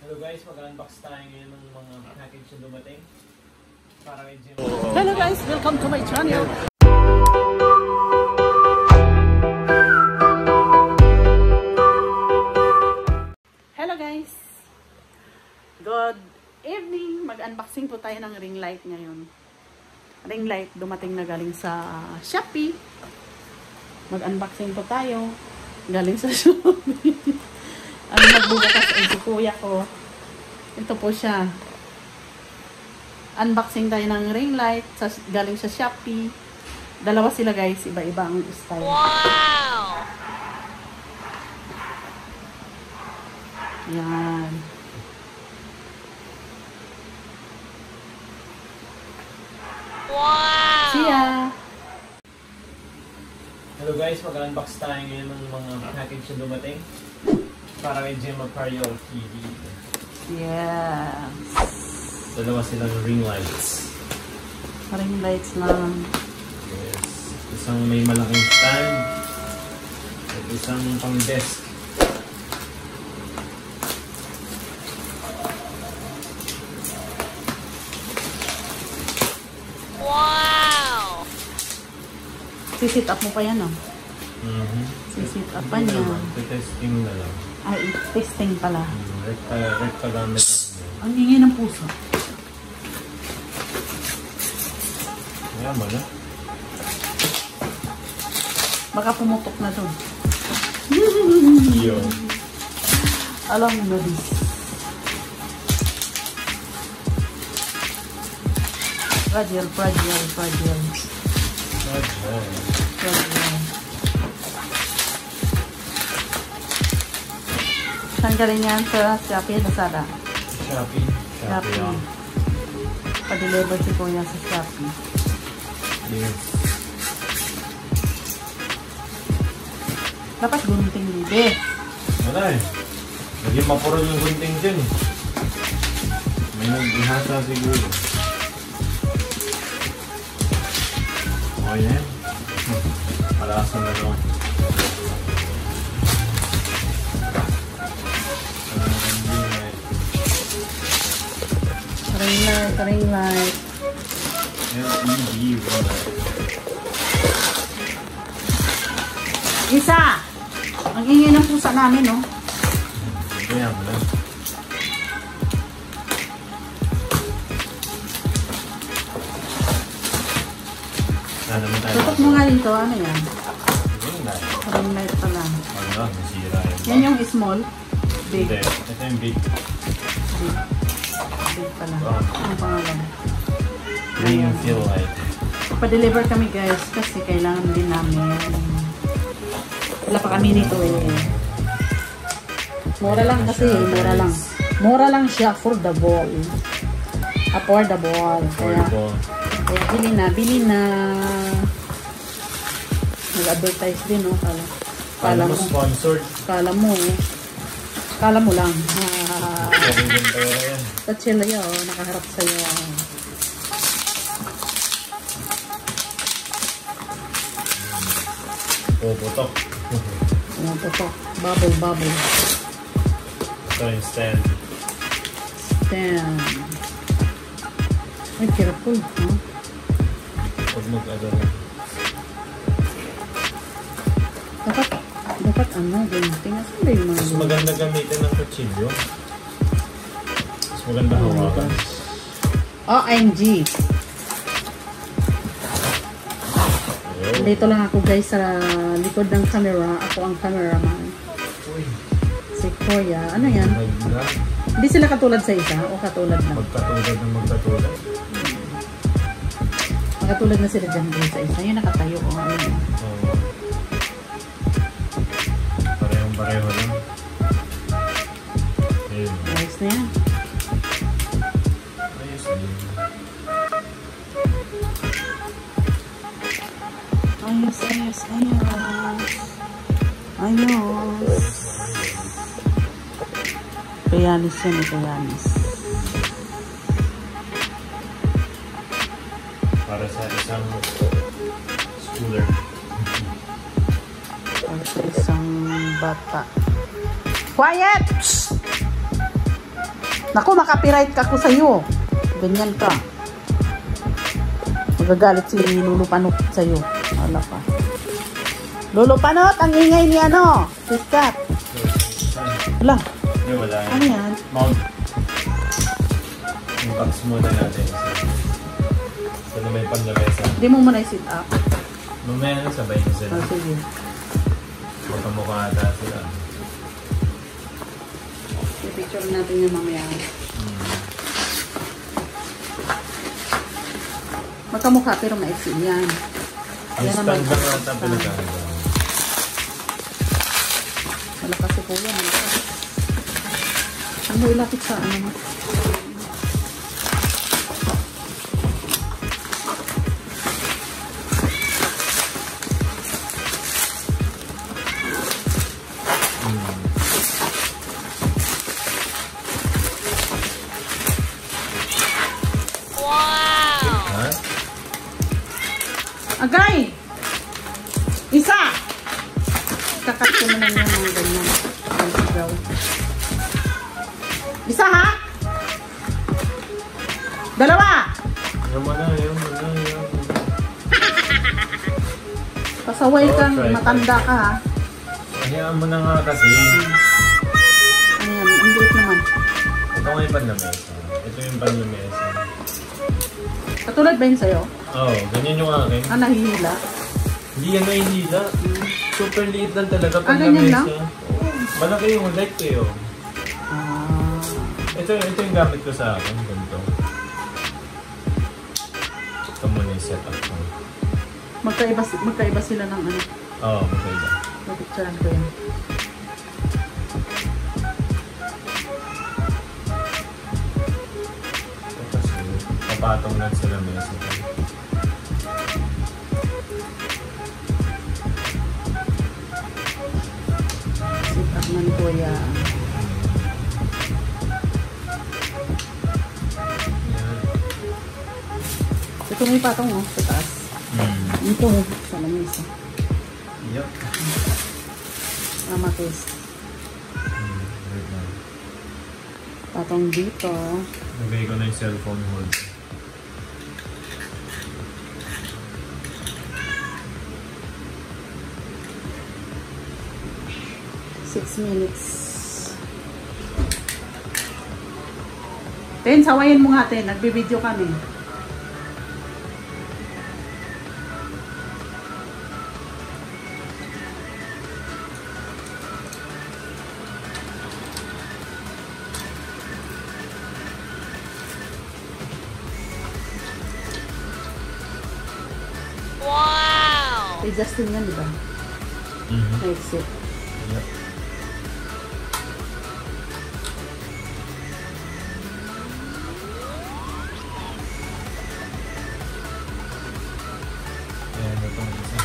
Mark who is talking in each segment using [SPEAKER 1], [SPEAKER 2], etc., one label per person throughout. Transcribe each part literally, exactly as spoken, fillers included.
[SPEAKER 1] Hello guys, mag-unbox tayo ngayon ng mga package na dumating. Para medyo...
[SPEAKER 2] Hello guys, welcome to my channel. Hello guys. Good evening. Mag-unboxing po tayo ng ring light ngayon. Ring light dumating na galing sa Shopee. Mag-unboxing po tayo. Galing sa Shopee. Ang magbubukas ay si kuya ko. Ito po siya. Unboxing tayo ng ring light. Sa, galing sa Shopee. Dalawa sila guys. Iba-iba ang style.
[SPEAKER 3] Wow!
[SPEAKER 2] Yan.
[SPEAKER 3] Wow!
[SPEAKER 2] See ya!
[SPEAKER 1] Hello guys, mag-unbox tayo ngayon ng mga package na dumating. Para kay Gemma Pariol T V.
[SPEAKER 2] Yes.
[SPEAKER 1] Dalawa silang ring lights.
[SPEAKER 2] Ring lights lang.
[SPEAKER 1] Yes. Isang may malaking stand. At isang pang desk.
[SPEAKER 3] Wow!
[SPEAKER 2] Sisit up mo pa yan, oh.
[SPEAKER 1] Mm-hmm.
[SPEAKER 2] Sisit up pa niya.
[SPEAKER 1] Testing na lang.
[SPEAKER 2] Ay, testing pala.
[SPEAKER 1] Rekta, rekta gamit lang.
[SPEAKER 2] Ang ingay ng puso.
[SPEAKER 1] Kaya mo na.
[SPEAKER 2] Baka pumutok na doon.
[SPEAKER 1] Yo.
[SPEAKER 2] Alam mo na din. Fragile, fragile, fragile.
[SPEAKER 1] Fragile.
[SPEAKER 2] Fragile. Saan galing yan sa Shopee, Lazada?
[SPEAKER 1] Shopee. Shopee,
[SPEAKER 2] Shopee. Pa-deliver si kuya sa Shopee.
[SPEAKER 1] Yes.
[SPEAKER 2] Dapat gunting libe.
[SPEAKER 1] Wala eh. Naging mapuro yung gunting dyan. May nag-ihasa siguro. O yan. Palasa na lang.
[SPEAKER 2] Ring light, ring light.
[SPEAKER 1] L E D runner.
[SPEAKER 2] Isa! Ang ingay ng pusa namin, no?
[SPEAKER 1] Kaya mo lang. Ano naman tayo?
[SPEAKER 2] Tutok mo nga dito, ano yan?
[SPEAKER 1] Ring light.
[SPEAKER 2] Ring light pala.
[SPEAKER 1] Ano? Nasira yun.
[SPEAKER 2] Yan yung small. Big.
[SPEAKER 1] Hindi. Ito yung big.
[SPEAKER 2] Big. Big pala.
[SPEAKER 1] Oh.
[SPEAKER 2] Ang pangalan.
[SPEAKER 1] Ring and feel light.
[SPEAKER 2] Pa-deliver kami guys kasi kailangan din namin. Wala pa kami nito eh. Mura lang kasi, mura lang. Mura lang siya, affordable. Affordable. Kaya, kaya bili na, bili na. Nag-advertise din, no? Kala, kala mo.
[SPEAKER 1] Sponsored.
[SPEAKER 2] Kala mo, eh. Kala mo lang. Sa chila yun, oh, nakaharap sa'yo.
[SPEAKER 1] Puputok.
[SPEAKER 2] Puputok. Bubble, bubble.
[SPEAKER 1] Ito yung stand.
[SPEAKER 2] Stand. Ay, careful, no?
[SPEAKER 1] Pag mag-ano na.
[SPEAKER 2] Dapat, dapat ano, gunting. Asan ba yung mga
[SPEAKER 1] Mas maganda gamitin ng kutsilyo. Mas maganda hawakan.
[SPEAKER 2] O M G. Dito lang ako guys sa likod ng camera. Ako ang cameraman.
[SPEAKER 1] Uy.
[SPEAKER 2] Si Kuya. Ano yan?
[SPEAKER 1] Maganda.
[SPEAKER 2] Hindi sila katulad sa isa o katulad na?
[SPEAKER 1] Magkatulad ng magkatulad.
[SPEAKER 2] Magkatulad na sila dyan sa isa. Yung nakatayo. O, ayun.
[SPEAKER 1] Oo. Parehong pareho lang. Ayun.
[SPEAKER 2] Ayos na yan.
[SPEAKER 1] Ayos din.
[SPEAKER 2] Ayos, ayos, ayos. Ayos. Kayanis yan eh, kayanis.
[SPEAKER 1] Para sa isang schooler.
[SPEAKER 2] Para sa isang bata. Quiet! Naku, makapiright ka ko sa'yo. Ganyan ka. Magagalit si Lolo Panot sa'yo. Wala pa. Lolo Panot, ang ingay ni ano? Sikat. Wala.
[SPEAKER 1] Hindi, wala yan.
[SPEAKER 2] Ano yan?
[SPEAKER 1] Mount. Yung packs muna natin. Sa so, may panglamesa.
[SPEAKER 2] Hindi mo muna i-sit up.
[SPEAKER 1] Mamaya na sabay na sila.
[SPEAKER 2] Oh, sige.
[SPEAKER 1] Magkamukha ata sila.
[SPEAKER 2] I-picture natin yung mamaya.
[SPEAKER 1] Hmm.
[SPEAKER 2] Magkamukha pero maiksi yan.
[SPEAKER 1] Ang
[SPEAKER 2] Yan
[SPEAKER 1] stand
[SPEAKER 2] naman.
[SPEAKER 1] lang ata pinagkakagawa.
[SPEAKER 2] Wala kasi po yan. Ano ilapit sa ano mo?
[SPEAKER 1] Ha?
[SPEAKER 2] Agay! Isa! Kakat ko na lang yung mga ganyan. Ang sigaw. Isa ha? Dalawa!
[SPEAKER 1] Ayaw mo na, ayaw mo na, ayaw mo na.
[SPEAKER 2] Pasaway
[SPEAKER 1] Oh,
[SPEAKER 2] kang
[SPEAKER 1] try,
[SPEAKER 2] matanda
[SPEAKER 1] try.
[SPEAKER 2] ka ha.
[SPEAKER 1] Hayaan mo na nga kasi.
[SPEAKER 2] Ano yan? Ang liit naman.
[SPEAKER 1] Ito nga yung panlamesa. Ito yung panlamesa.
[SPEAKER 2] Katulad ba yun sa'yo?
[SPEAKER 1] Oo, oh, ganyan yung akin.
[SPEAKER 2] Ah, nahihila.
[SPEAKER 1] Hindi yan nahihila. Super liit lang talaga
[SPEAKER 2] Ah, ganyan lang?
[SPEAKER 1] panlamesa. Oo, malaki yung light ko yun.
[SPEAKER 2] Ah.
[SPEAKER 1] Ito, ito yung gamit ko sa akin. Ganito. Ito muna yung setup ko.
[SPEAKER 2] Magkaiba, magkaiba sila ng ano.
[SPEAKER 1] Oo, oh, maganda.
[SPEAKER 2] Pipicturean ko yan.
[SPEAKER 1] Ito kasi, kapatong lang sila mesa ko.
[SPEAKER 2] Sit up man kuya.
[SPEAKER 1] Yan.
[SPEAKER 2] Ito may patong oh, sa taas.
[SPEAKER 1] Hmm.
[SPEAKER 2] Ito, sa lamesa.
[SPEAKER 1] Yup.
[SPEAKER 2] Amatis.
[SPEAKER 1] Hmm, wait lang.
[SPEAKER 2] Patong dito.
[SPEAKER 1] Nagay ko na yung cellphone hold.
[SPEAKER 2] Six minutes. Ten, sawayin mo nga, Ten. Nagbibideo kami.
[SPEAKER 3] Wow!
[SPEAKER 2] Kay Justin yan, di ba?
[SPEAKER 1] Mm-hmm.
[SPEAKER 2] Na-exit.
[SPEAKER 1] Yup. Ayan, ito ang isa.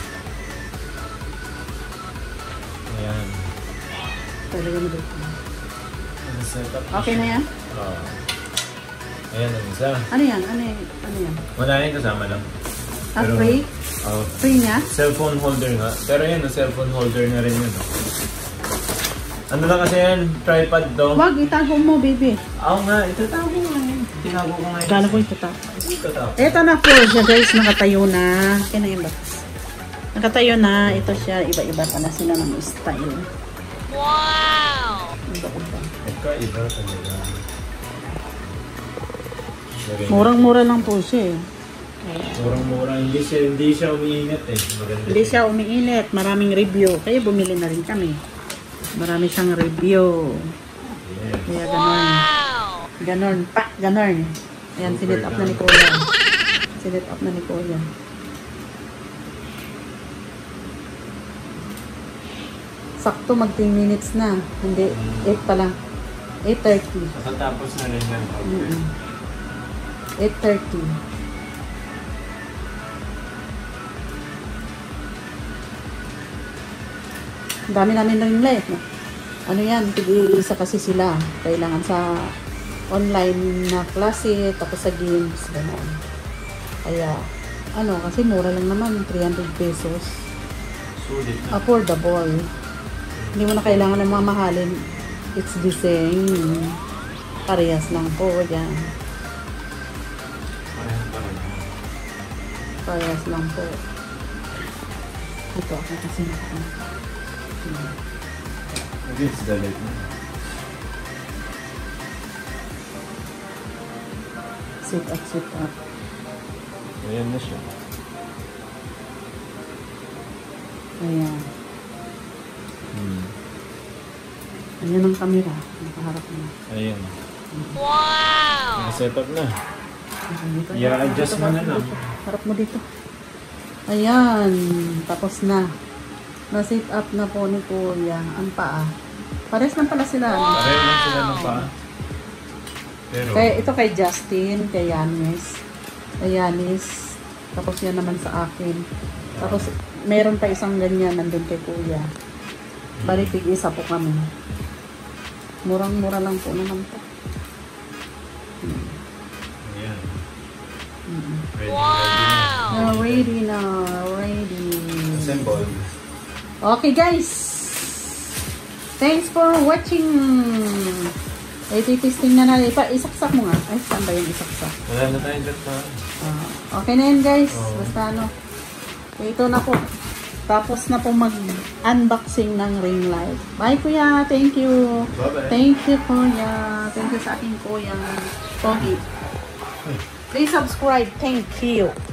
[SPEAKER 1] Ayan.
[SPEAKER 2] Talaga na dito.
[SPEAKER 1] Ang setup.
[SPEAKER 2] Okay na yan?
[SPEAKER 1] Oo. Ayan ang isa.
[SPEAKER 2] Ano yan? Ano yan? Ano yan?
[SPEAKER 1] Wala yung kasama lang.
[SPEAKER 2] Ah,
[SPEAKER 1] Pero-
[SPEAKER 2] free?
[SPEAKER 1] Oh,
[SPEAKER 2] Free niya?
[SPEAKER 1] cellphone holder nga. Pero yan, cellphone holder na rin yun. oh. Ano lang kasi yan, tripod to.
[SPEAKER 2] Wag, itago mo, baby.
[SPEAKER 1] Oo nga, ito tago nga yun. Tinago ko nga yun.
[SPEAKER 2] Kala ko ito ta.
[SPEAKER 1] Ito tago.
[SPEAKER 2] Ito na po siya, guys. Nakatayo na. Kaya na yung box. Nakatayo na. Ito siya. Iba-iba pa na sila ng style.
[SPEAKER 3] Wow!
[SPEAKER 2] Iba-iba.
[SPEAKER 1] Magkaiba talaga. Lagay na.
[SPEAKER 2] Murang-mura lang po siya eh.
[SPEAKER 1] Murang-mura. Hindi siya, hindi siya umiinit eh. Maganda.
[SPEAKER 2] Hindi siya umiinit. Maraming review. Kaya bumili na rin kami. Marami siyang review.
[SPEAKER 1] Yeah.
[SPEAKER 2] Kaya ganon.
[SPEAKER 3] Wow!
[SPEAKER 2] Ganon. Pa! Ganon. Ayan,
[SPEAKER 1] Super
[SPEAKER 2] sinit up na ni
[SPEAKER 1] ganon.
[SPEAKER 2] Kuya. Sinit up na ni Kuya. Sakto mag ten minutes na. Hindi, eight pa lang. eight thirty.
[SPEAKER 1] Nakatapos na rin yan.
[SPEAKER 2] Mm-mm. eight thirty. Ang dami namin na yung live. No? Ano yan, tig-isa kasi sila. Kailangan sa online na klase, tapos sa games, gano'n. Kaya, ano, kasi mura lang naman, three hundred pesos.
[SPEAKER 1] Sulit na.
[SPEAKER 2] Affordable. Hindi mo na kailangan ng mamahalin. It's the same. Parehas lang po yan.
[SPEAKER 1] Parehas pa rin.
[SPEAKER 2] Parehas lang po. Ito ako kasi naka.
[SPEAKER 1] Maybe it's the light na.
[SPEAKER 2] Sit up, sit up.
[SPEAKER 1] Ayan na siya.
[SPEAKER 2] Ayan.
[SPEAKER 1] Hmm.
[SPEAKER 2] Ayan ang camera. Nakaharap na.
[SPEAKER 1] Ayan.
[SPEAKER 3] Wow!
[SPEAKER 1] Nakaset up na.
[SPEAKER 2] Dito,
[SPEAKER 1] I-adjust
[SPEAKER 2] dito,
[SPEAKER 1] mo na
[SPEAKER 2] dito,
[SPEAKER 1] lang.
[SPEAKER 2] dito. Harap mo dito. Ayan. Tapos na. Na-sit up na po ni Kuya. Ang paa. Pares lang pala sila. no?
[SPEAKER 1] Pareho lang sila ng paa. Pero,
[SPEAKER 2] Kaya ito kay Justin, kay Yanis. Kay Yanis. Tapos yan naman sa akin. Tapos meron pa isang ganyan nandun kay Kuya. Bali tig-isa po kami. Murang-mura lang po naman po.
[SPEAKER 1] ayan.
[SPEAKER 2] Mm-hmm.
[SPEAKER 1] Ready,
[SPEAKER 3] Wow!
[SPEAKER 2] Uh, ready na, ready.
[SPEAKER 1] ready. Assemble.
[SPEAKER 2] Okay guys. Thanks for watching. Eh, titisting na natin. Ipa, isaksak mo nga. Ay, saan ba yung isaksak?
[SPEAKER 1] Wala na tayong dot na.
[SPEAKER 2] Ah, okay na yun guys.
[SPEAKER 1] Oo.
[SPEAKER 2] Basta ano. Ito na po. Tapos na po mag-unboxing ng ring light. Bye kuya. Thank you.
[SPEAKER 1] Bye-bye.
[SPEAKER 2] Thank you kuya. Thank you sa aking kuya. Pogi. Please subscribe. Thank you.